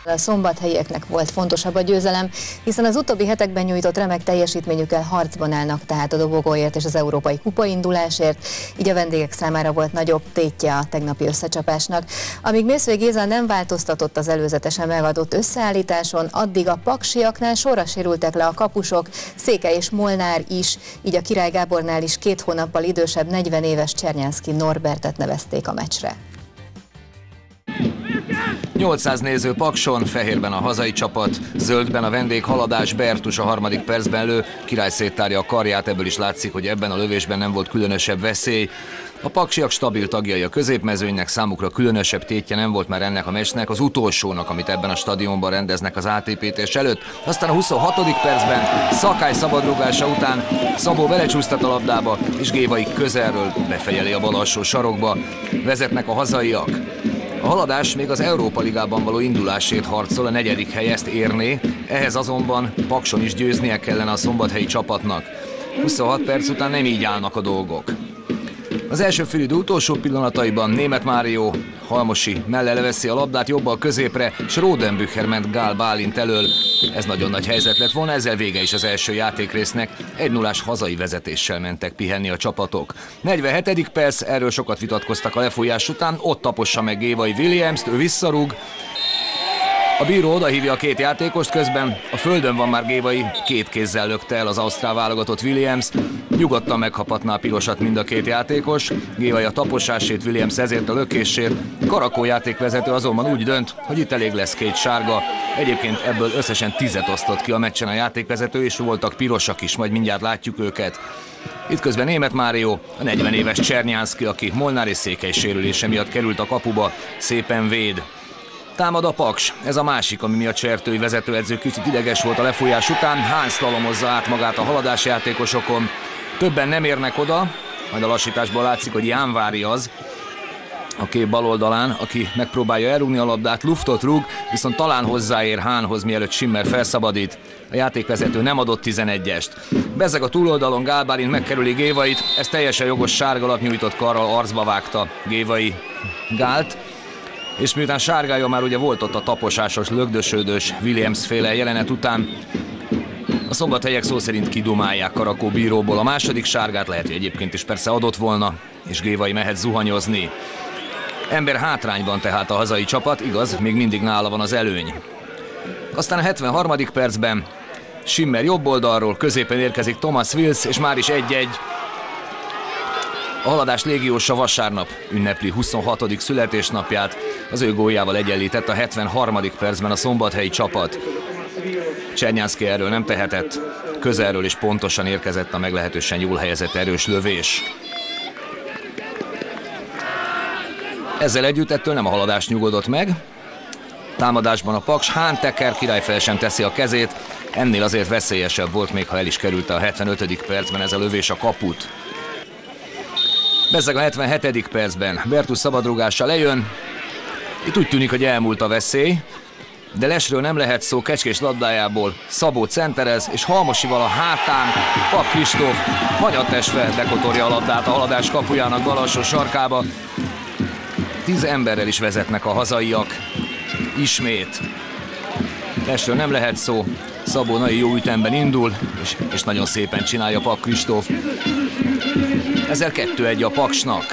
A szombathelyieknek volt fontosabb a győzelem, hiszen az utóbbi hetekben nyújtott remek teljesítményükkel harcban állnak tehát a dobogóért és az európai kupaindulásért, így a vendégek számára volt nagyobb tétje a tegnapi összecsapásnak. Amíg Mészöly Géza nem változtatott az előzetesen megadott összeállításon, addig a paksiaknál sorra sérültek le a kapusok, Székely és Molnár is, így a Király Gábornál is 2 hónappal idősebb 40 éves Csernyánszky Norbertet nevezték a meccsre. 800 néző Pakson, fehérben a hazai csapat, zöldben a vendég Haladás Bertus a 3. percben lő, Király széttárja a karját, ebből is látszik, hogy ebben a lövésben nem volt különösebb veszély. A paksiak stabil tagjai a középmezőnynek, számukra különösebb tétje nem volt már ennek a meccsnek, az utolsónak, amit ebben a stadionban rendeznek az ATP-tés előtt. Aztán a 26. percben Szakály szabadrúgása után Szabó belecsúsztat a labdába, és Gévai közelről befejeli a bal alsó sarokba. Vezetnek a hazaiak. A Haladás még az Európa Ligában való indulásért harcol, a 4. helyezt érné, ehhez azonban Pakson is győznie kellene a szombathelyi csapatnak. 26 perc után nem így állnak a dolgok. Az első félidő utolsó pillanataiban Németh Mário Halmosi mellé leveszi a labdát jobbal középre, és Rodenbücher ment Gál Bálint elől. Ez nagyon nagy helyzet lett volna, ezzel vége is az első játékrésznek. 1-0-ás hazai vezetéssel mentek pihenni a csapatok. 47. perc, erről sokat vitatkoztak a lefújás után, ott tapossa meg Gévai Williamst, ő visszarúg. A bíró odahívja a 2 játékost, közben a földön van már Gévai, 2 kézzel lökte el az ausztrál válogatott Williams. Nyugodtan megkaphatná a pirosat mind a 2 játékos. Gévai a taposásért, Williams ezért a lökésért. Karakó játékvezető azonban úgy dönt, hogy itt elég lesz 2 sárga. Egyébként ebből összesen 10 osztott ki a meccsen a játékvezető, és voltak pirosak is, majd mindjárt látjuk őket. Itt közben Németh Mário, a 40 éves Csernyánszky, aki Molnár és Székely sérülése miatt került a kapuba, szépen véd. Támad a Paks, ez a másik, ami miatt Csertői vezetőedző kicsit ideges volt a lefújás után, Hán szlalomozza át magát a Haladás játékosokon. Többen nem érnek oda, majd a lassításból látszik, hogy Jánvári az, a kép bal oldalán, aki megpróbálja elrúgni a labdát, luftot rúg, viszont talán hozzáér Hánhoz, mielőtt Schimmer felszabadít. A játékvezető nem adott 11-est. Bezeg a túloldalon, Gál Bálint megkerüli Gévait, ez teljesen jogos sárgalap, nyújtott karral arcba vágta Gévai Gált. És miután sárgája már ugye volt ott a taposásos, lögdösödős Williams-féle jelenet után, a szombathelyiek szó szerint kidumálják Karakó bíróból a második sárgát, lehet, hogy egyébként is persze adott volna, és Gévai mehet zuhanyozni. Ember hátrányban tehát a hazai csapat, igaz, még mindig nála van az előny. Aztán a 73. percben Schimmer jobb oldalról, középen érkezik Thomas Wills, és már is 1-1. A Haladás légiósa vasárnap ünnepli 26. születésnapját, az ő góljával egyenlített a 73. percben a szombathelyi csapat. Csernyánszky erről nem tehetett, közelről és pontosan érkezett a meglehetősen jól helyezett erős lövés. Ezzel együtt ettől nem a Haladás nyugodott meg. Támadásban a Paks, Hán teker, Király fel sem teszi a kezét, ennél azért veszélyesebb volt, még ha el is került a 75. percben ez a lövés a kaput. Bezeg a 77. percben Bertus szabadrúgással lejön. Itt úgy tűnik, hogy elmúlt a veszély, de lesről nem lehet szó, Kecskés labdájából Szabó centerez, és Halmosival a hátán Pap Kristóf hanyatesve bekotorja a labdát a Haladás kapujának bal alsó sarkába. 10 emberrel is vezetnek a hazaiak. Ismét. Lesről nem lehet szó, Szabó nagyon jó ütemben indul, és nagyon szépen csinálja Pap Kristóf. Ezzel 2-1 a Paksnak.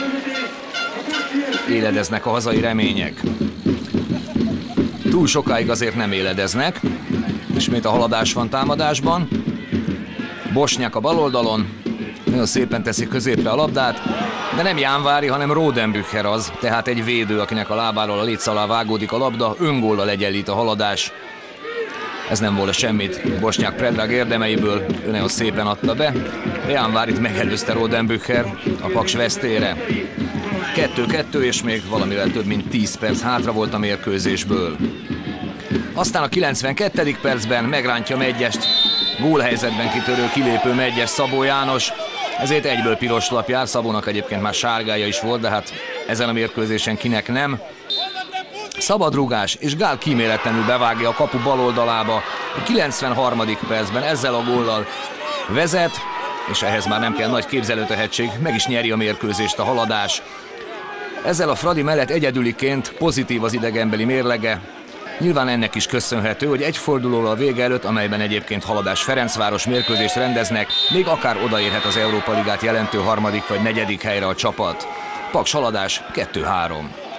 Éledeznek a hazai remények. Túl sokáig azért nem éledeznek. Ismét a Haladás van támadásban. Bosnyák a bal oldalon. Nagyon szépen teszi középre a labdát. De nem Jánvári, hanem Rodenbücher az. Tehát egy védő, akinek a lábáról a léc alá vágódik a labda. Öngóllal egyenlít a Haladás. Ez nem volna semmit Bosnyák Predrag érdemeiből, ő nagyon szépen adta be. Jánvárit megelőzte Rodenbücher a Paks vesztére. 2-2, és még valamivel több mint 10 perc hátra volt a mérkőzésből. Aztán a 92. percben megrántja Medgyest, gólhelyzetben kitörő kilépő Medgyes Szabó János, ezért egyből piros lap jár, Szabónak egyébként már sárgája is volt, de hát ezen a mérkőzésen kinek nem. Szabadrúgás, és Gál kíméletlenül bevágja a kapu bal oldalába. A 93. percben ezzel a góllal vezet, és ehhez már nem kell nagy képzelőtehetség, meg is nyeri a mérkőzést a Haladás. Ezzel a Fradi mellett egyedüliként pozitív az idegenbeli mérlege. Nyilván ennek is köszönhető, hogy egy fordulóval a vége előtt, amelyben egyébként Haladás-Ferencváros mérkőzést rendeznek, még akár odaérhet az Európa Ligát jelentő 3. vagy 4. helyre a csapat. Paks Haladás 2-3.